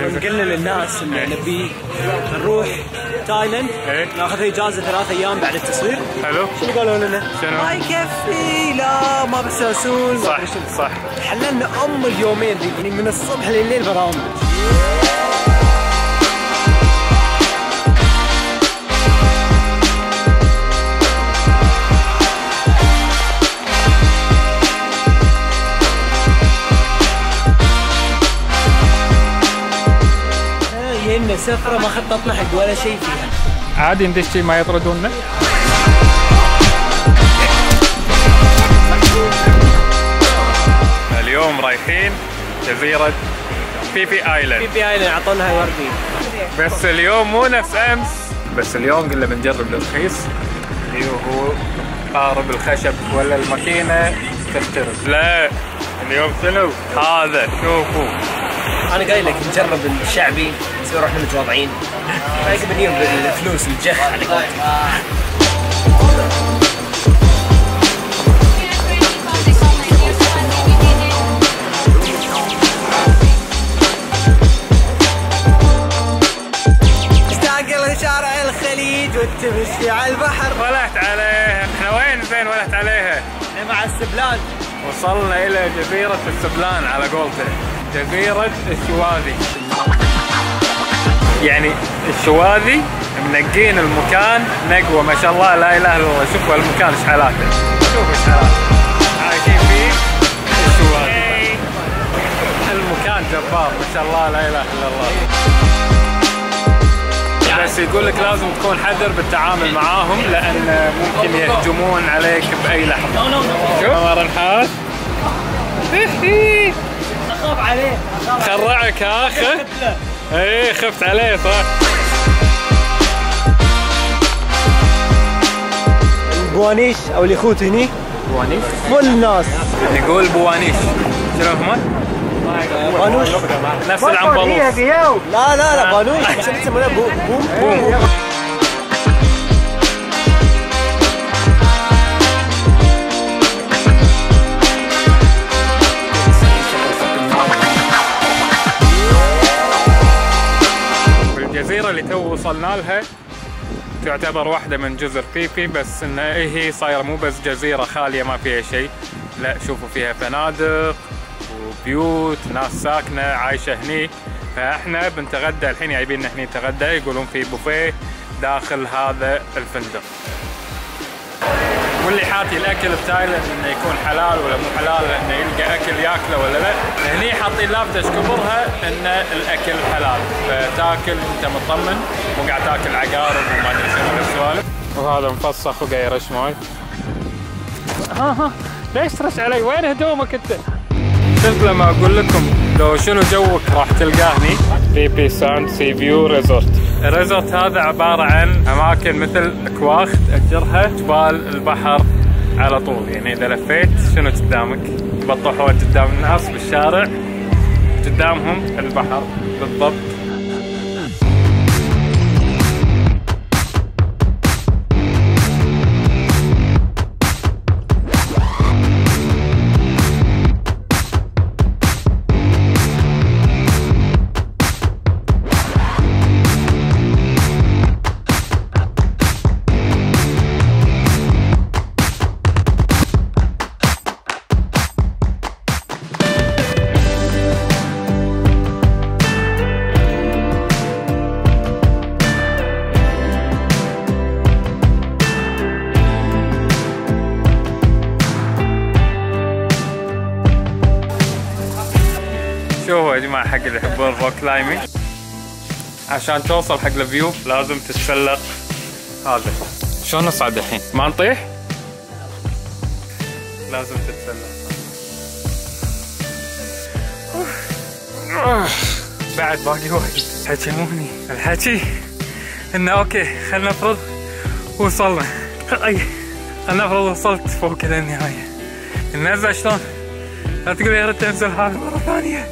قلنا للناس ان نبي نروح تايلاند ناخذ اجازه 3 ايام بعد التصوير. حلو. شنو قالوا لنا؟ شنو؟ ما يكفي، لا ما بتساسون. صح. حللنا اليومين ذي يعني من الصبح لليل برامج. جينا سفرة ما خططنا حق ولا شيء فيها. عادي ندشي ما يطردوننا. اليوم رايحين جزيرة بيبي ايلاند. بيبي ايلاند اعطونا هاي وردي. بس اليوم مو نفس امس، بس اليوم قلنا بنجرب الرخيص اللي هو قارب الخشب ولا الماكينة تخترب. لا اليوم شنو؟ هذا شوفوا. انا قايل لك نجرب الشعبي نصير احنا متواضعين. باقي بنيهم بالفلوس الجخ على قولتك. استعقل شارع الخليج وتمشي على البحر. ولحت عليها. احنا وين زين ولحت عليها؟ احنا مع السبلان. وصلنا الى جزيرة السبلان على قولته. جزيرة الشواذي. يعني الشواذي منقين المكان نقوة ما شاء الله لا اله الا الله. شوفوا المكان ايش حالاته. شوفوا ايش حالاته. عايشين فيه الشواذي. المكان جبار ما شاء الله لا اله الا الله. بس يقول لك لازم تكون حذر بالتعامل معاهم لان ممكن يهجمون عليك باي لحظة. شوف عمر الحاج. اخاف عليه. خرعك ها اخي؟ ايه خفت عليه صح. البوانيش او اليخوت هني. بوانيش؟ مو الناس. نقول بوانيش. شنو هم؟ بانوش. نفس العنبلوط. لا بانوش. شو يسمونه؟ بوم. الجزيرة اللي تو وصلنا لها تعتبر واحدة من جزر بيبي، بس انها هي صايرة مو بس جزيرة خالية ما فيها شيء، لا شوفوا فيها فنادق وبيوت، ناس ساكنة عايشة هني. فاحنا بنتغدى الحين، جايبين هني نتغدى، يقولون في بوفيه داخل هذا الفندق. واللي حاتي الاكل بتايلاند انه يكون حلال ولا مو حلال، انه يلقى اكل ياكله ولا لا. هني حاطين لافتة كبرها ان الاكل حلال، فتاكل انت مطمن، مو قاعد تاكل عقارب وما ادري شنو السوالف. وهذا مفسخ وقاعد يرش ماي. ها ليش ترش علي؟ وين هدومك انت؟ شفت لما اقول لكم لو شنو جوك راح تلقاه هني. بيبي ساند سي فيو ريزورت. الريزورت هذا عبارة عن أماكن مثل أكواخ تأجرها جبال البحر على طول. يعني إذا لفيت شنو قدامك؟ بطحوا قدام الناس بالشارع، قدامهم البحر بالضبط. شوفوا يا جماعة حق اللي يحبون الروك كلايمينج، عشان توصل حق الفيو لازم تتسلق. هذا شلون نصعد الحين؟ ما نطيح؟ لازم تتسلق. بعد باقي وايد. حكموني الحكي انه اوكي خلنا نفرض وصلنا. خلنا نفرض وصلت فوق الى النهاية. النزلة شلون؟ لا تقول يا ريت انزل هذا مرة ثانية.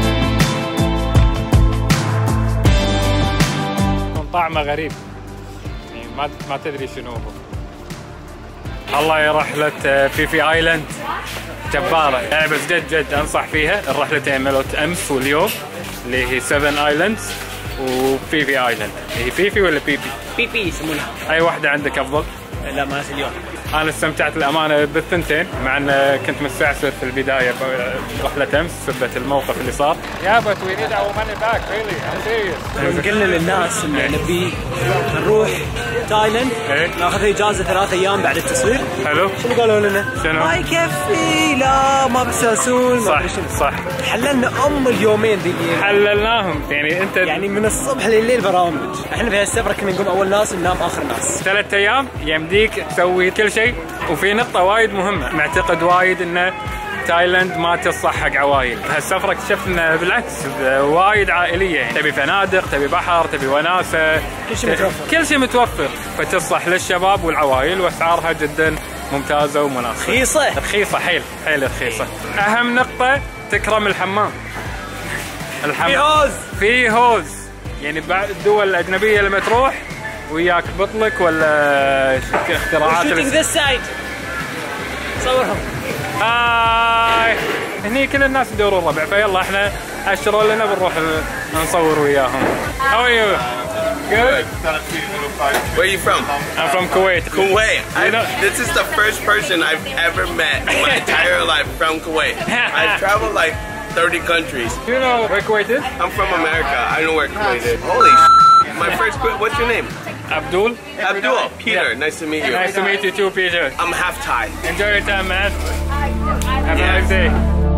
طعمه غريب. ما تدري شنو هو. الله يا رحلة فيفي ايلاند جبارة، بس جد انصح فيها الرحلتين مالت امس واليوم اللي هي 7 ايلاندز وفيفي ايلاند. هي فيفي ولا بيبي؟ بيبي يسمونها. اي واحده عندك افضل؟ لا ما اليوم. انا استمتعت الامانه بالثنتين، مع ان كنت مستعسر في البدايه برحله امس بسبه الموقف اللي صار. يا بس وي نيد اور ماني باك ريلي ام سيريس. قلنا للناس ان نبي نروح تايلاند ناخذ اجازه 3 ايام بعد التصوير. حلو. شنو قالوا لنا؟ شنو؟ ما يكفي، لا ما بساسون. صح. حللنا اليومين ذي. حللناهم يعني انت يعني من الصبح لليل برامج. احنا في هالسفره كنا نقوم اول ناس وننام اخر ناس. 3 ايام يمديك تسوي كل شيء. وفي نقطة وايد مهمة، معتقد وايد ان تايلاند ما تصلح حق عوايل. هالسفرة اكتشفت انه بالعكس وايد عائلية، يعني تبي فنادق، تبي بحر، تبي وناسة، كل شيء متوفر، فتصلح للشباب والعوايل واسعارها جدا ممتازة ومناسبة. رخيصة حيل رخيصة. اهم نقطة تكرم الحمام. في هوز يعني بعد الدول الأجنبية لما تروح وياك بطلك ولا اختراعات صورهم. هني كل الناس يدورون الربع، فيلا احنا اشروا لنا بنروح نصور وياهم. How are you? Good. Where are you from? I'm from Kuwait. Kuwait. This is the first person I've ever met in my entire life from Kuwait. I've traveled like 30 countries. You know where Kuwait is? I'm from America. I know where Kuwait is. Holy my first, what's your name? Abdul. Abdul. Peter, nice to meet you. Nice to meet you too, Peter. I'm half Thai. Enjoy your time, man. Have a nice day.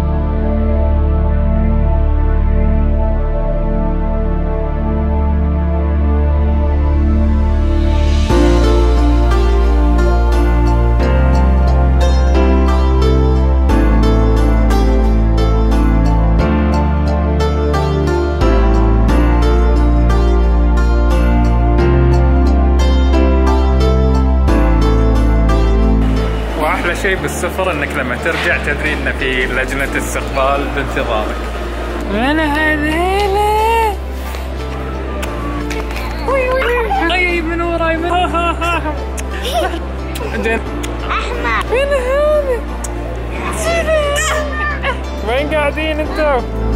شيء بالسفر انك لما ترجع تدري ان في لجنة استقبال بانتظارك. انا هذيله طيب من وراي من زين احمد وين هذا؟ وين قاعدين انتم؟